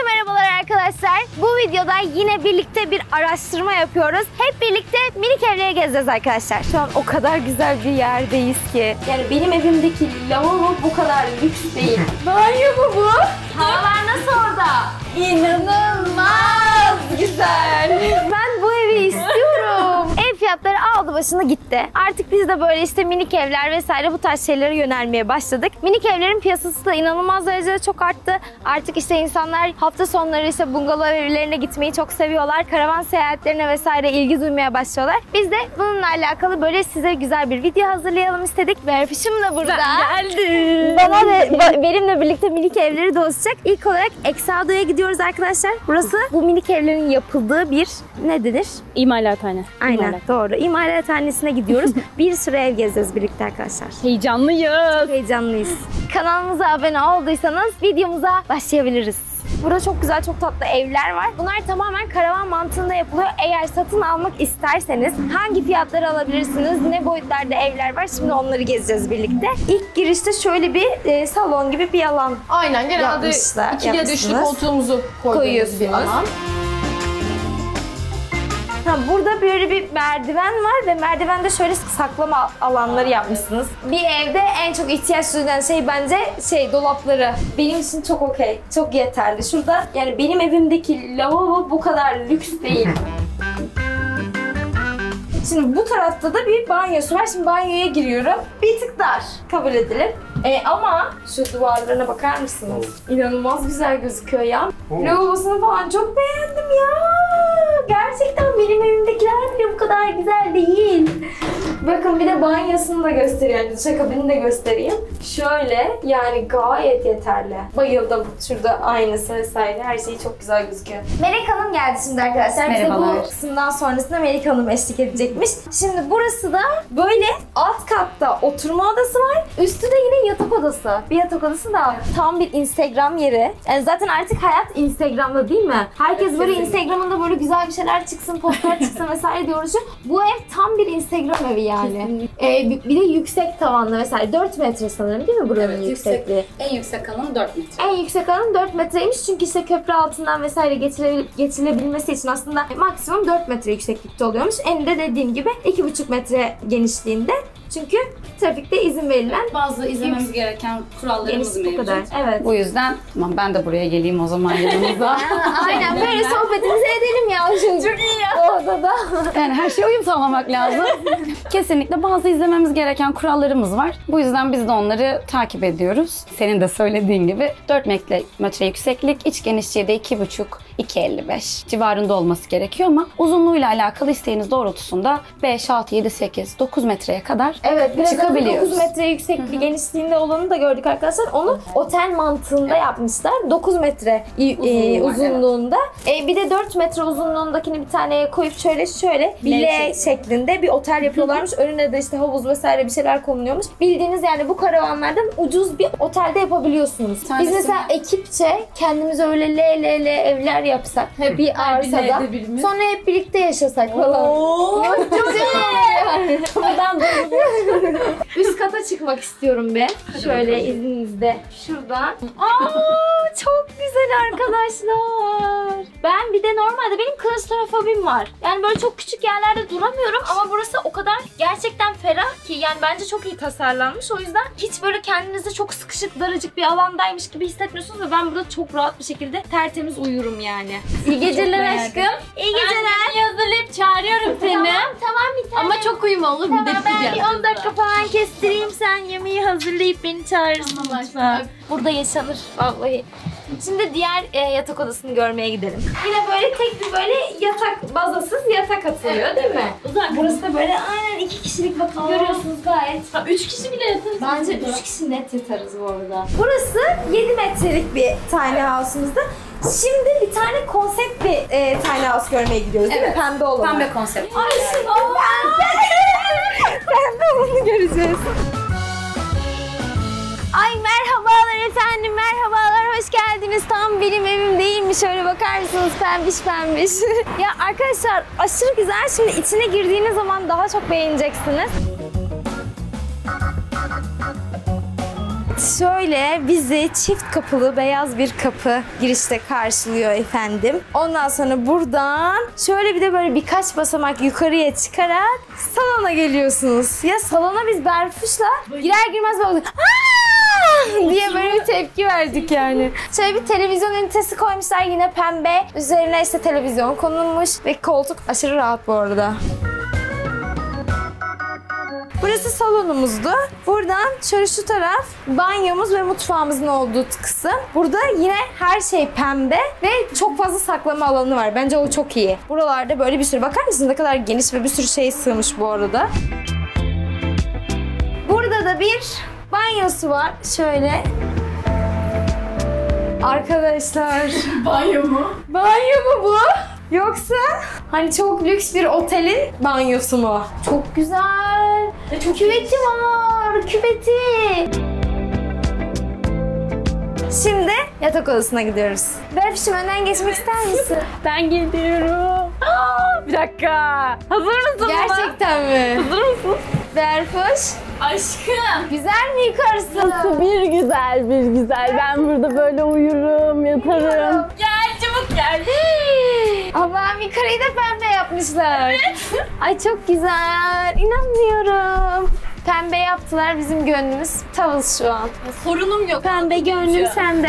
Merhabalar arkadaşlar. Bu videoda yine birlikte bir araştırma yapıyoruz. Hep birlikte minik evleri gezeceğiz arkadaşlar. Şu an o kadar güzel bir yerdeyiz ki. Yani benim evimdeki lavabo bu kadar lüks değil. Banyo mu bu? Havalar nasıl orada? İnanılmaz güzel. Ben bu evi istiyorum. Ev fiyatları aldı başını gitti. Artık biz de böyle işte minik evler vesaire bu tarz şeylere yönelmeye başladık. Minik evlerin piyasası da inanılmaz derecede çok arttı. Artık işte insanlar hafta sonları işte bungalov evlerine gitmeyi çok seviyorlar. Karavan seyahatlerine vesaire ilgi duymaya başlıyorlar. Biz de bununla alakalı böyle size güzel bir video hazırlayalım istedik. Berfişim de burada. Geldim. Bana ve benimle birlikte minik evleri dolaşacak. İlk olarak Exado'ya gidiyoruz arkadaşlar. Burası bu minik evlerin yapıldığı bir ne denir? İmalathane. Aynen doğru. İmalathanesine gidiyoruz. Bir sürü ev gezeceğiz birlikte arkadaşlar. Heyecanlıyız. Çok heyecanlıyız. Kanalımıza abone olduysanız videomuza başlayabiliriz. Burada çok güzel, çok tatlı evler var. Bunlar tamamen karavan mantığında yapılıyor. Eğer satın almak isterseniz hangi fiyatları alabilirsiniz, ne boyutlarda evler var, şimdi onları gezeceğiz birlikte. İlk girişte şöyle bir salon gibi bir alan. Aynen, genelde ikili ya da üçlü koltuğumuzu koyuyoruz bir alan. Burada böyle bir merdiven var ve merdivende şöyle saklama alanları yapmışsınız. Bir evde en çok ihtiyaç duyulan şey bence dolapları. Benim için çok okey, çok yeterli. Şurada yani benim evimdeki lavabo bu kadar lüks değil. Şimdi bu tarafta da bir banyosu var. Şimdi banyoya giriyorum. Bir tık dar, kabul edilir. Ama şu duvarlarına bakar mısınız? İnanılmaz güzel gözüküyor ya. Lavabosunu falan çok beğendim ya. Gerçekten benim evimdekiler bile bu kadar güzel değil. Bakın bir de banyosunu da göstereyim. Duşakabini de göstereyim. Şöyle yani gayet yeterli. Bayıldım. Şurada aynası vesaire her şey çok güzel gözüküyor. Melek Hanım geldi şimdi arkadaşlar. Merhabalar. Bize bu kısımdan sonrasında Melek Hanım eşlik edecekmiş. Şimdi burası da böyle alt katta oturma odası var. Üstü de yine yatak odası. Bir yatak odası da tam bir Instagram yeri. Yani zaten artık hayat Instagram'da değil mi? Herkes evet, böyle Instagram'ında böyle güzel bir şeyler çıksın, postlar çıksın vesaire diyor. Bu ev tam bir Instagram evi yani. Bir de yüksek tavanlı vesaire. 4 metre sanırım değil mi buranın evet, yüksekliği? En yüksek alanı 4 metre. En yüksek alanı 4 metreymiş çünkü işte köprü altından vesaire geçilebilmesi için aslında maksimum 4 metre yükseklikte oluyormuş. En de dediğim gibi 2,5 metre genişliğinde. Çünkü trafikte izin verilen bazı izlememiz gereken kurallarımız mevcut. Evet. Bu yüzden tamam ben de buraya geleyim o zaman yanınıza. Aynen böyle sohbetimizi edelim ya. Çok iyi ya. O odada. Yani her şeye uyum sağlamak lazım. Kesinlikle bazı izlememiz gereken kurallarımız var. Bu yüzden biz de onları takip ediyoruz. Senin de söylediğin gibi 4 metre yükseklik, iç genişliği de 2,5-2,55 civarında olması gerekiyor ama uzunluğuyla alakalı isteğiniz doğrultusunda 5, 6, 7, 8, 9 metreye kadar çıkabiliyoruz. 9 metre yüksekliği genişliğinde olanı da gördük arkadaşlar. Onu otel mantığında yapmışlar. 9 metre uzunluğunda. Bir de 4 metre uzunluğundakini bir taneye koyup şöyle bile şeklinde bir otel yapıyorlarmış. Önüne de işte havuz vesaire bir şeyler konuluyormuş. Bildiğiniz yani bu karavanlardan ucuz bir otelde yapabiliyorsunuz. Biz mesela ekipçe kendimize öyle le evler yapsak. Hep bir arsada. Sonra hep birlikte yaşasak falan. Çok güzel. Buradan üst kata çıkmak istiyorum be. Şöyle izninizle. Şuradan. Çok güzel arkadaşlar. Ben bir de normalde benim klostrofobim var. Yani böyle çok küçük yerlerde duramıyorum ama burası o kadar gerçekten ferah ki yani bence çok iyi tasarlanmış. O yüzden hiç böyle kendinizi çok sıkışık daracık bir alandaymış gibi hissetmiyorsunuz ve ben burada çok rahat bir şekilde tertemiz uyurum yani. İyi geceler aşkım. İyi geceler. Ben hazırlayıp çağırıyorum seni. Tamam bir tane. Ama çok uyum olur. Tamam ben bir 10 dakika falan kestireyim, sen yemeği hazırlayıp beni çağırırsın. Tamam. Burada yaşanır vallahi. Şimdi diğer yatak odasını görmeye gidelim. Yine böyle tek bir böyle yatak, bazasız yatak atılıyor değil mi? Burası da böyle aynen 2 kişilik, bakın görüyorsunuz gayet. 3 kişi bile yatarız. Bence 3 kişi net yatarız bu arada. Burası 7 metrelik bir tiny house'umuzda. Şimdi bir tane konsept bir tiny house görmeye gidiyoruz değil mi? Pembe olan. Pembe konsept. Ay şimdi pembe olanı göreceğiz. Ay merhabalar efendim, merhabalar, hoş geldiniz. Tam benim evim değil mi? Şöyle bakar mısınız? Pembiş pembiş. Ya arkadaşlar aşırı güzel. Şimdi içine girdiğiniz zaman daha çok beğeneceksiniz. Şöyle bizi çift kapılı beyaz bir kapı girişte karşılıyor efendim. Ondan sonra buradan şöyle bir de böyle birkaç basamak yukarıya çıkarak salona geliyorsunuz. Ya salona biz Berfuş'la girer girmez böyle diye böyle bir tepki verdik yani. Şöyle bir televizyon ünitesi koymuşlar yine pembe. Üzerine işte televizyon konulmuş ve koltuk aşırı rahat bu arada. Burası salonumuzdu. Buradan şöyle şu taraf banyomuz ve mutfağımızın olduğu kısım. Burada yine her şey pembe ve çok fazla saklama alanı var. Bence o çok iyi. Buralarda böyle bir sürü, bakar mısınız ne kadar geniş ve bir sürü şey sığmış bu arada. Burada da bir banyosu var. Şöyle. Arkadaşlar. Banyo mu? Banyo mu bu? Yoksa hani çok lüks bir otelin banyosu mu? Çok güzel. Küveti var. Küveti. Şimdi yatak odasına gidiyoruz. Berfiş'im önden geçmek ister misin? Ben gidiyorum. Bir dakika. Hazır mısın? Gerçekten mi? Hazır mısın? Berfuş. Aşkım. Güzel mi yukarısı? Bir güzel. Ben burada böyle uyurum, yatarım. Gel çabuk gel. Allah'ım yukarıyı da pembe yapmışlar. Evet. Ay çok güzel. İnanmıyorum. Pembe yaptılar, bizim gönlümüz tavus şu an. Sorunum yok. Pembe gönlüm sende.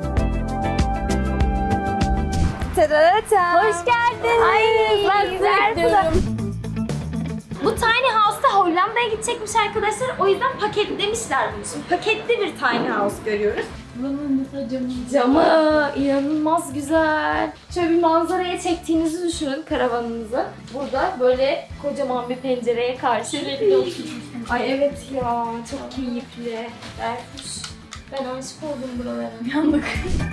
Tadadata. Hoş geldin. Ay güzel bu. Bu tiny house'ta Hollanda'ya gidecekmiş arkadaşlar. O yüzden paketlemişler bunu. Şimdi paketli bir tiny house görüyoruz. Buranın mesela Camı inanılmaz güzel. Şöyle bir manzaraya çektiğinizi düşünün karavanınızı. Burada böyle kocaman bir pencereye karşı. Sürekli oturmuşsun. Ay evet ya, çok keyifli. Berfuş. Ben aşık oldum buralara. Yandık.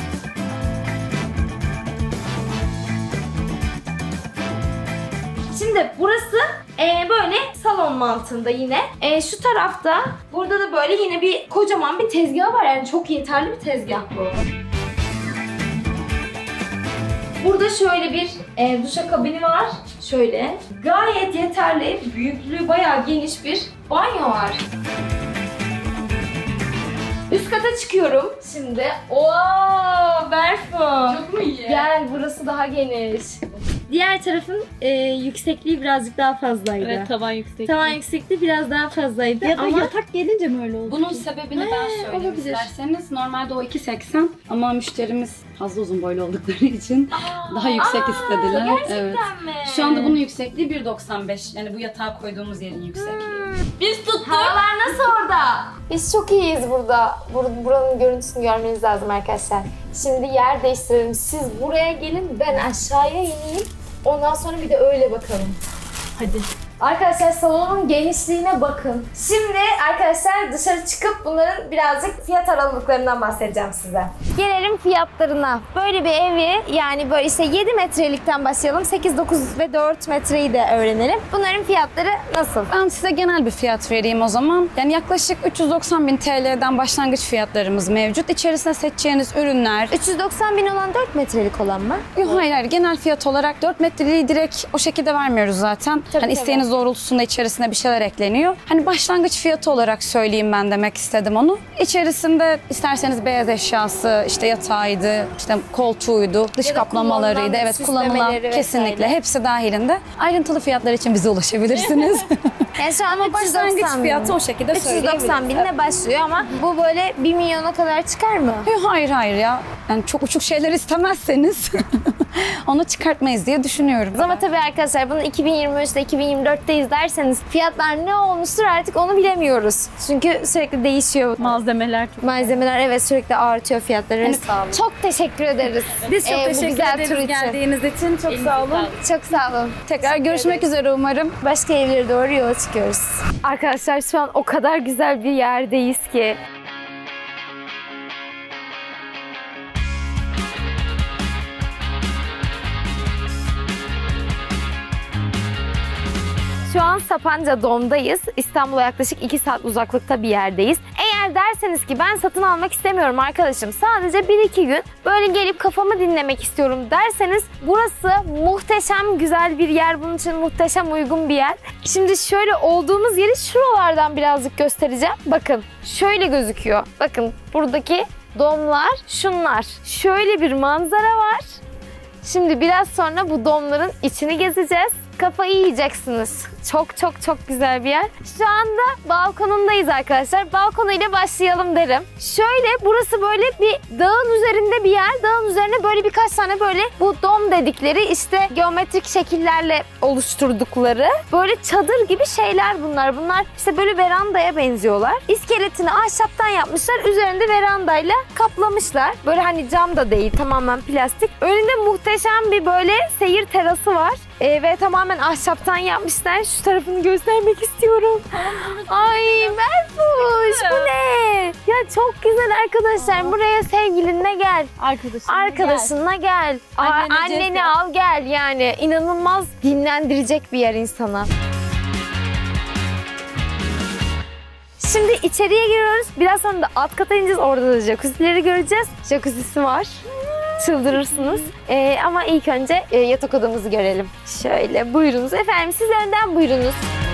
Şimdi burası böyle salon mantığında yine. Şu tarafta, burada da böyle yine bir kocaman bir tezgah var. Yani çok yeterli bir tezgah bu. Burada şöyle bir duşakabini var. Şöyle. Gayet yeterli, büyüklüğü bayağı geniş bir banyo var. Üst kata çıkıyorum şimdi. Oo, Berfu. Çok mu iyi? Gel, burası daha geniş. Diğer tarafın yüksekliği birazcık daha fazlaydı. Evet, tavan yüksek. Tavan yüksekliği biraz daha fazlaydı Ya da ama yatak gelince mi öyle oldu? Bunun sebebini ben söyleyeyim olabilir. isterseniz. Normalde o 2.80 ama müşterimiz fazla uzun boylu oldukları için daha yüksek istediler. gerçekten mi? Şu anda bunun yüksekliği 1.95. Yani bu yatağa koyduğumuz yerin yüksekliği. Biz tuttuk. Havalar nasıl orada? Biz çok iyiyiz burada. Buranın görüntüsünü görmeniz lazım arkadaşlar. Şimdi yer değiştirelim. Siz buraya gelin, ben aşağıya ineyim. Ondan sonra bir de öyle bakalım. Hadi. Arkadaşlar salonun genişliğine bakın. Şimdi arkadaşlar dışarı çıkıp bunların birazcık fiyat aralıklarından bahsedeceğim size. Gelelim fiyatlarına. Böyle bir evi, yani böyle işte 7 metrelikten başlayalım. 8, 9 ve 4 metreyi de öğrenelim. Bunların fiyatları nasıl? Ben size genel bir fiyat vereyim o zaman. Yani yaklaşık 390.000 TL'den başlangıç fiyatlarımız mevcut. İçerisine seçeceğiniz ürünler... 390.000 olan 4 metrelik olan mı? Yok, hayır. Genel fiyat olarak 4 metreliği direkt o şekilde vermiyoruz zaten. Tabii. İsteğiniz doğrultusunda içerisine bir şeyler ekleniyor. Hani başlangıç fiyatı olarak söyleyeyim ben, demek istedim onu. İçerisinde isterseniz beyaz eşyası, işte yatağıydı, işte koltuğuydu, dış Ya da kaplamalarıydı. kullanılan Evet, kullanılan süslemeleri kesinlikle. vesaire. Hepsi dahilinde. Ayrıntılı fiyatlar için bize ulaşabilirsiniz. Yani şu an Başlangıç fiyatı o şekilde 390.000'le başlıyor ama bu böyle 1 milyona kadar çıkar mı? Hayır ya. Yani çok uçuk şeyler istemezseniz onu çıkartmayız diye düşünüyorum. Ama tabii arkadaşlar bunu 2023'te 2024'te izlerseniz fiyatlar ne olmuştur artık onu bilemiyoruz. Çünkü sürekli değişiyor. Malzemeler çok. Malzemeler evet sürekli artıyor fiyatları. Hani sağ olun. Çok teşekkür ederiz. Biz çok bu teşekkür güzel tur ederiz için. geldiğiniz için. Çok sağ olun. Çok sağ olun. Tekrar görüşmek üzere umarım. Başka evlere doğru yola çıkıyoruz. Arkadaşlar şu an o kadar güzel bir yerdeyiz ki. Şu an Sapanca Dom'dayız. İstanbul'a yaklaşık 2 saat uzaklıkta bir yerdeyiz. Eğer Eğer derseniz ki ben satın almak istemiyorum arkadaşım, sadece 1-2 gün böyle gelip kafamı dinlemek istiyorum derseniz burası muhteşem güzel bir yer. Bunun için muhteşem uygun bir yer. Şimdi şöyle olduğumuz yeri şuralardan birazcık göstereceğim. Bakın şöyle gözüküyor. Bakın buradaki domlar şunlar. Şöyle bir manzara var. Şimdi biraz sonra bu domların içini gezeceğiz. Kafayı yiyeceksiniz. Çok çok çok güzel bir yer. Şu anda balkonundayız arkadaşlar. Balkonuyla başlayalım derim. Şöyle burası böyle bir dağın üzerinde bir yer. Dağın üzerine böyle birkaç tane böyle bu dom dedikleri işte geometrik şekillerle oluşturdukları böyle çadır gibi şeyler bunlar. Bunlar işte böyle verandaya benziyorlar. İskeletini ahşaptan yapmışlar. Üzerinde verandayla kaplamışlar. Böyle hani cam da değil, tamamen plastik. Önünde muhteşem bir böyle seyir terası var. Ve tamamen ahşaptan yapmışlar. Şu tarafını göstermek istiyorum. Ay Berfuş, bu ne? Ya çok güzel arkadaşlar. Buraya sevgilinle gel. Arkadaşınla gel. Anneni al gel yani. İnanılmaz dinlendirecek bir yer insana. Şimdi içeriye giriyoruz. Biraz sonra da alt kata ineceğiz. Orada da jacuzzileri göreceğiz. Jacuzzi'si var. Çıldırırsınız. Ama ilk önce yatak odamızı görelim. Şöyle buyurunuz. Efendim siz önden buyurunuz.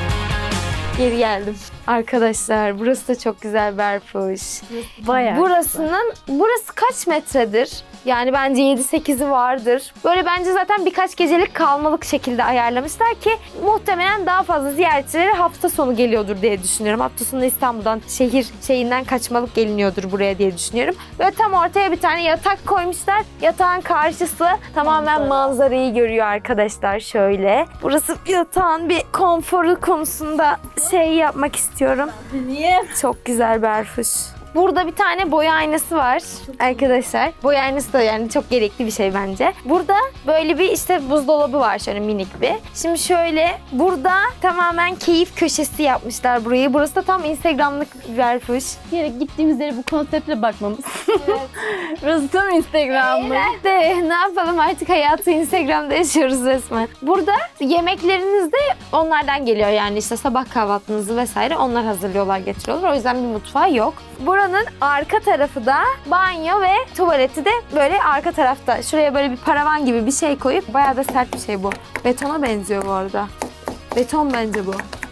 Geri geldim. Arkadaşlar burası da çok güzel Berfuş. Bayağı. Burası kaç metredir? Yani bence 7-8'i vardır. Böyle bence zaten birkaç gecelik kalmalık şekilde ayarlamışlar ki muhtemelen daha fazla ziyaretçileri hafta sonu geliyordur diye düşünüyorum. Hafta sonu İstanbul'dan şehir şeyinden kaçmalık geliniyordur buraya diye düşünüyorum. Böyle tam ortaya bir tane yatak koymuşlar. Yatağın karşısı tamamen manzarayı görüyor arkadaşlar şöyle. Burası yatağın bir konforu konusunda şey yapmak istiyorum. Niye? Çok güzel Berfuş. Burada bir tane boya aynası var arkadaşlar. Boya aynası da yani çok gerekli bir şey bence. Burada böyle bir işte buzdolabı var şöyle minik bir. Şimdi şöyle burada tamamen keyif köşesi yapmışlar burayı. Burası da tam Instagram'lık bir Berfuş. Bir yere gittiğimiz yere bu konseptle bakmamız. Evet. Burası tam Instagram'lık. Ne yapalım artık hayatı Instagram'da yaşıyoruz resmen. Burada yemekleriniz de onlardan geliyor yani işte sabah kahvaltınızı vesaire onlar hazırlıyorlar getiriyorlar. O yüzden bir mutfağı yok. Buranın arka tarafı da banyo ve tuvaleti de böyle arka tarafta. Şuraya böyle bir paravan gibi bir şey koyup bayağı da sert bir şey bu. Betona benziyor bu arada. Beton bence bu.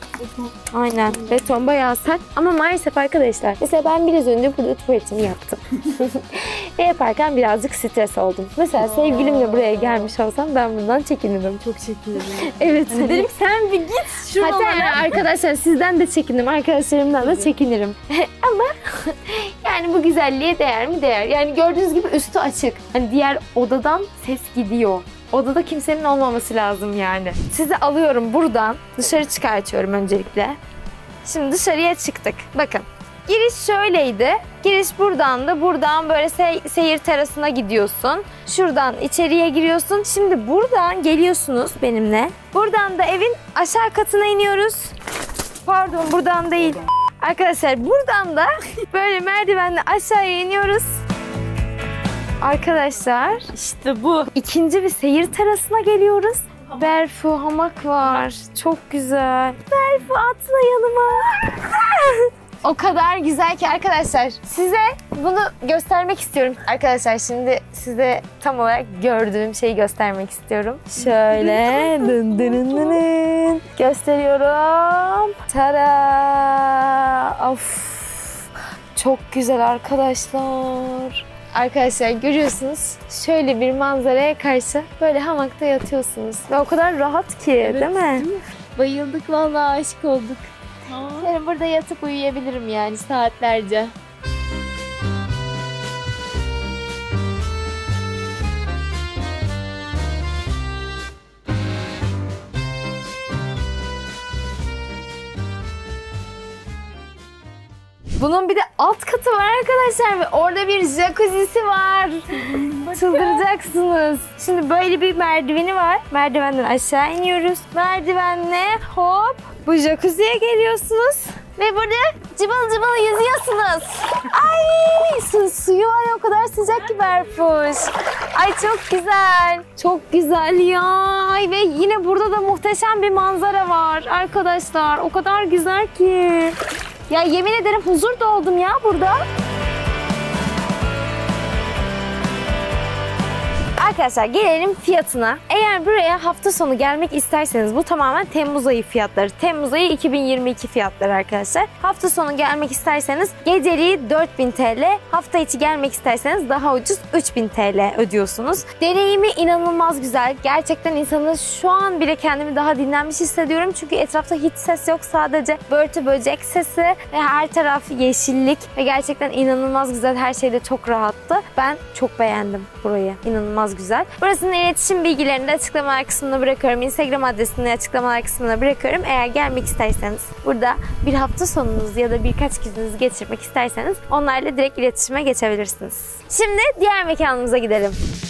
Aynen. Beton bayağı sert. Ama maalesef arkadaşlar. Mesela ben biraz önce burada tuvaletimi yaptım. Ve yaparken birazcık stres oldum. Mesela sevgilimle buraya gelmiş olsam ben bundan çekinirim. Çok çekinirim. Evet. Hani dedim sen bir git şuralara. Hatta arkadaşlar sizden de çekindim. Arkadaşlarımdan da çekinirim. Ama yani bu güzelliğe değer mi? Değer. Yani gördüğünüz gibi üstü açık. Hani diğer odadan ses gidiyor. Odada kimsenin olmaması lazım yani. Sizi alıyorum buradan. Dışarı çıkartıyorum öncelikle. Şimdi dışarıya çıktık. Bakın. Giriş şöyleydi. Giriş buradan da buradan böyle seyir terasına gidiyorsun. Şuradan içeriye giriyorsun. Şimdi buradan geliyorsunuz benimle. Buradan da evin aşağı katına iniyoruz. Pardon buradan değil. Arkadaşlar buradan da böyle merdivenle aşağıya iniyoruz. Arkadaşlar İşte bu. İkinci bir seyir terasına geliyoruz. Berfu hamak var. Çok güzel. Berfu atla yanıma. O kadar güzel ki arkadaşlar. Size bunu göstermek istiyorum. Arkadaşlar şimdi size tam olarak gördüğüm şeyi göstermek istiyorum. Şöyle dın dın dın dın. Gösteriyorum. Tada! Of. Çok güzel arkadaşlar. Arkadaşlar görüyorsunuz şöyle bir manzaraya karşı böyle hamakta yatıyorsunuz. Ve o kadar rahat ki Evet, değil mi? Bayıldık vallahi aşık olduk. Yani burada yatıp uyuyabilirim yani saatlerce. Bunun bir de alt katı var arkadaşlar ve orada bir jacuzzi'si var. Çıldıracaksınız. Şimdi böyle bir merdiveni var. Merdivenden aşağı iniyoruz. Merdivenle hop bu jacuzziye geliyorsunuz. Ve burada cıbıl cıbıl yüzüyorsunuz. Ay suyu var ya o kadar sıcak ki Berfuş. Ay çok güzel. Çok güzel ya. Ay ve yine burada da muhteşem bir manzara var arkadaşlar. O kadar güzel ki. Ya yemin ederim huzur doldum ya burada. Arkadaşlar gelelim fiyatına. Eğer buraya hafta sonu gelmek isterseniz bu tamamen Temmuz ayı fiyatları. Temmuz ayı 2022 fiyatları arkadaşlar. Hafta sonu gelmek isterseniz geceliği 4000 TL. Hafta içi gelmek isterseniz daha ucuz 3000 TL ödüyorsunuz. Deneyimi inanılmaz güzel. Gerçekten insanı şu an bile kendimi daha dinlenmiş hissediyorum. Çünkü etrafta hiç ses yok. Sadece börtü böcek sesi ve her taraf yeşillik. Ve gerçekten inanılmaz güzel. Her şey de çok rahattı. Ben çok beğendim burayı. İnanılmaz güzel. Burasının iletişim bilgilerini de açıklamalar kısmına bırakıyorum. Instagram adresini açıklamalar kısmına bırakıyorum. Eğer gelmek isterseniz burada bir hafta sonunuzu ya da birkaç gününüzü geçirmek isterseniz onlarla direkt iletişime geçebilirsiniz. Şimdi diğer mekanımıza gidelim.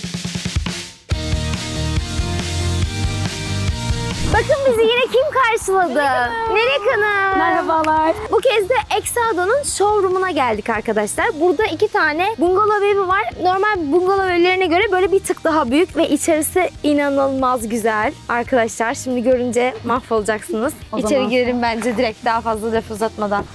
Bakın bizi yine kim karşıladı? Melek Hanım. Merhabalar. Bu kez de Exado'nun showroom'una geldik arkadaşlar. Burada 2 tane bungalov evi var. Normal bungalov evlerine göre böyle bir tık daha büyük ve içerisi inanılmaz güzel. Arkadaşlar şimdi görünce mahvolacaksınız. İçeri girelim bence direkt daha fazla laf uzatmadan.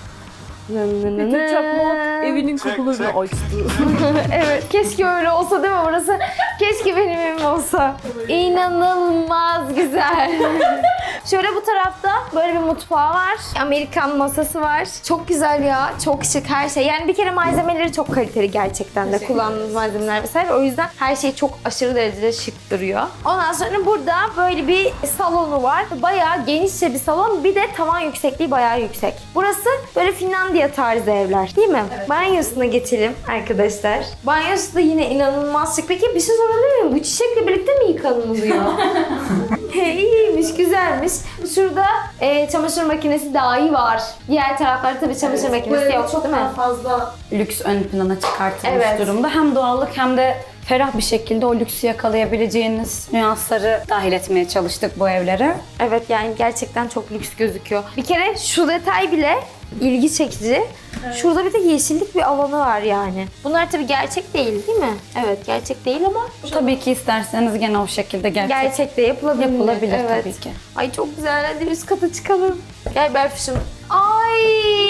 Çakmak evinin kapılarını açtı. Evet, keşke öyle olsa değil mi burası? Keşke benim evim olsa. İnanılmaz güzel. Şöyle bu tarafta böyle bir mutfağı var. Amerikan masası var. Çok güzel ya. Çok şık her şey. Yani bir kere malzemeleri çok kaliteli gerçekten de. Kullandığımız malzemeler vesaire. O yüzden her şey çok aşırı derecede şık duruyor. Ondan sonra burada böyle bir salonu var. Bayağı genişçe bir salon. Bir de tavan yüksekliği bayağı yüksek. Burası böyle Finlandiya tarzı evler değil mi? Evet. Banyosuna geçelim arkadaşlar. Banyosu da yine inanılmaz şık. Peki bir şey sorabilir miyim? Bu çiçekle birlikte mi yıkanılıyor? İyiymiş, güzelmiş. Şurada çamaşır makinesi dahi var. Diğer taraflarda tabii çamaşır makinesi yok çok değil mi? fazla lüks ön plana çıkartılmış Evet. durumda. Hem doğallık hem de ferah bir şekilde o lüksü yakalayabileceğiniz nüansları dahil etmeye çalıştık bu evlere. Evet yani gerçekten çok lüks gözüküyor. Bir kere şu detay bile ilgi çekici. Evet. Şurada bir de yeşillik bir alanı var yani. Bunlar tabii gerçek değil mi? Evet gerçek değil ama Tabii ki isterseniz gene o şekilde gerçekte yapılabilir. Evet. Tabii ki. Ay çok güzel. Hadi üst kata çıkalım. Gel Berfiş'im. Ay!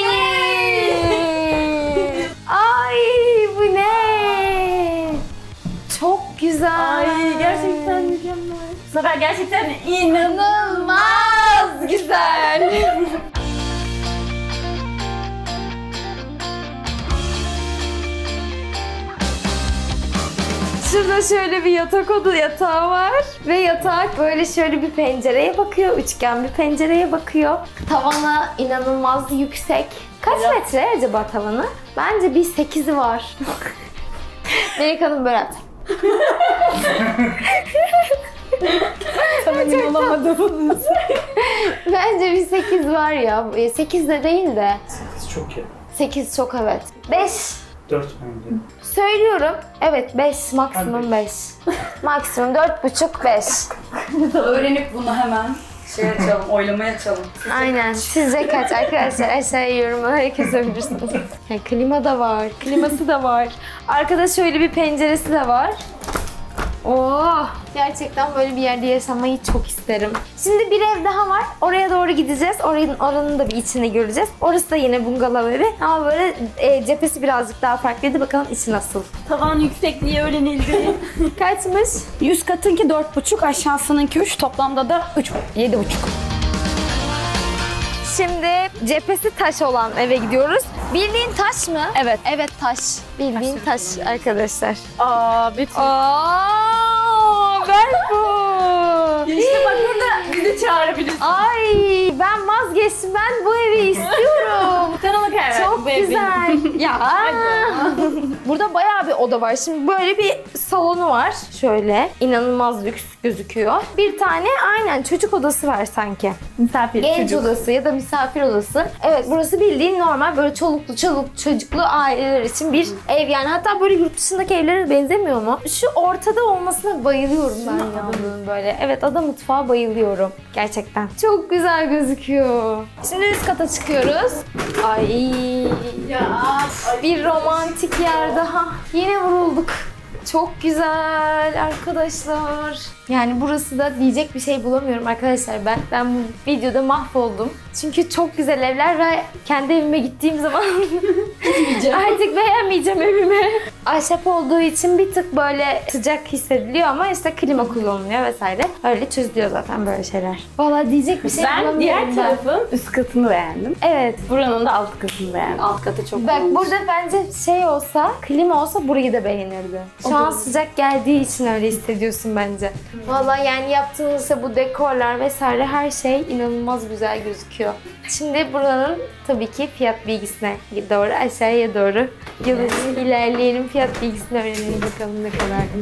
Ay bu ne? Çok güzel. Ay gerçekten mükemmel. Bu sefer gerçekten inanılmaz güzel. Şurada şöyle bir yatak yatağı var ve yatak böyle şöyle bir pencereye bakıyor, üçgen bir pencereye bakıyor. Tavanı inanılmaz yüksek. Kaç metre acaba tavanı? Bence bir 8'i var. Melek Hanım böyle at. Tabii olamadım. Bence bir 8 var ya. 8 de değil de. 8 çok iyi. 8 çok evet. 5. 4 bence. Söylüyorum. Evet 5. Maksimum 5. Maksimum 4,5-5. Öğrenip bunu hemen açalım, oylamaya açalım. Aynen. Sizce kaç arkadaşlar? Aşağıya yorumlara kesebilirsiniz. Yani klima da var. Kliması da var. Arkada şöyle bir penceresi de var. Oh, gerçekten böyle bir yerde yaşamayı çok isterim. Şimdi bir ev daha var. Oraya doğru gideceğiz. Oranın da bir içini göreceğiz. Orası da yine bungalov evi. Ama böyle cephesi birazcık daha farklıydı. Bakalım içi nasıl? Tavan yüksekliği öğrenildi. Kaçmış? 100 katınki 4,5, aşağısınınki 3, toplamda da 7,5. Şimdi cephesi taş olan eve gidiyoruz. Bildiğin taş mı? Evet. Evet taş. Bildiğin taş arkadaşlar. Aa Betül. Ben bu. İşte bak burada bizi çağırabilirsin. Ay ben vazgeçtim. Ben bu evi istiyorum. Sen ona karar ver. Çok bu ev güzel. Ya. Burada bayağı bir oda var. Şimdi böyle bir salonu var. Şöyle inanılmaz lüks gözüküyor. Bir tane aynen çocuk odası var sanki. Misafir Genç çocuk. odası ya da misafir odası. Evet burası bildiğin normal böyle çocuklu aileler için bir ev yani. Hatta böyle yurt dışındaki evlere benzemiyor mu? Şu ortada olmasına bayılıyorum ben ya bunun böyle. Evet ada mutfağa bayılıyorum. Gerçekten. Çok güzel gözüküyor. Şimdi üst kata çıkıyoruz. Ay. Ya. Bir romantik yer daha. Yine vurulduk. Çok güzel arkadaşlar. Yani burası da diyecek bir şey bulamıyorum arkadaşlar ben. Ben bu videoda mahvoldum. Çünkü çok güzel evler ve kendi evime gittiğim zaman artık beğenmeyeceğim evimi. Ahşap olduğu için bir tık böyle sıcak hissediliyor ama işte klima kullanılıyor vesaire. Öyle çözülüyor zaten böyle şeyler. Vallahi diyecek bir şey Ben bulamıyorum diğer tarafın üst katını beğendim. Evet. Buranın da alt katını beğendim. Alt katı çok Bak olmuş. burada bence şey olsa, klima olsa burayı da beğenirdi. Şu an sıcak geldiği için öyle hissediyorsun bence. Vallahi yani yaptığınız işte bu dekorlar vesaire her şey inanılmaz güzel gözüküyor. Şimdi buranın tabii ki fiyat bilgisine doğru aşağıya doğru ilerleyelim. Fiyat bilgisini öğrenelim bakalım ne kadarmış.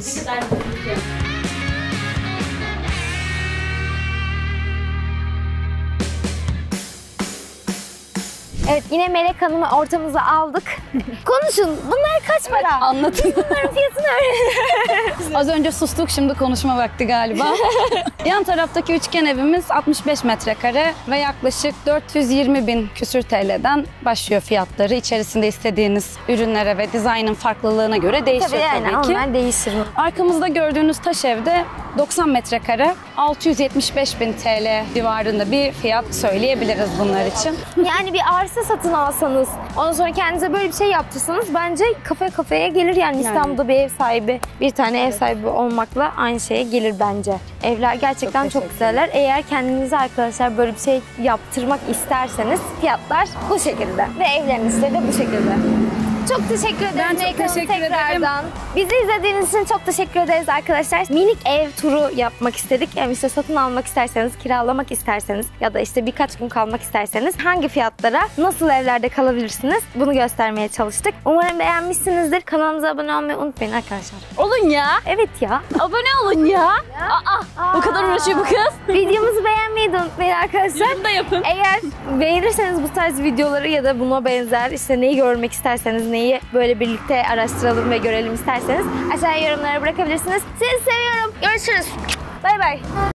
Evet yine Melek Hanım'ı ortamıza aldık. Konuşun. Bunlar kaç para? Anlatın. Bunların fiyatını öğrenelim. Az önce sustuk, şimdi konuşma vakti galiba. Yan taraftaki üçgen evimiz 65 metrekare ve yaklaşık 420 bin küsür TL'den başlıyor fiyatları. İçerisinde istediğiniz ürünlere ve dizaynın farklılığına göre değişiyor tabii ki. Onlar değişir. Arkamızda gördüğünüz taş evde 90 metrekare 675 bin TL civarında bir fiyat söyleyebiliriz bunlar için. Yani bir arsa satın alsanız, ondan sonra kendinize böyle bir şey yaptırsanız bence kafaya gelir yani İstanbul'da bir ev sahibi, bir tane ev sahibi olmakla aynı şeye gelir bence. Evler gerçekten çok güzeller. Eğer kendinize arkadaşlar böyle bir şey yaptırmak isterseniz fiyatlar bu şekilde ve evleriniz de bu şekilde. Çok teşekkür ederim. Ben çok Melek Hanım teşekkür ederim. tekrardan. Bizi izlediğiniz için çok teşekkür ederiz arkadaşlar. Minik ev turu yapmak istedik. Yani işte satın almak isterseniz, kiralamak isterseniz ya da işte birkaç gün kalmak isterseniz hangi fiyatlara, nasıl evlerde kalabilirsiniz bunu göstermeye çalıştık. Umarım beğenmişsinizdir. Kanalımıza abone olmayı unutmayın arkadaşlar. Olun ya. Evet ya. Abone olun ya. O kadar uğraşıyor bu kız. Videomuzu beğenmeyi de unutmayın arkadaşlar. Bunu da yapın. Eğer beğenirseniz bu tarz videoları ya da buna benzer işte neyi görmek isterseniz, neyi böyle birlikte araştıralım ve görelim isterseniz aşağıya yorumlara bırakabilirsiniz. Sizi seviyorum. Görüşürüz. Bay bay.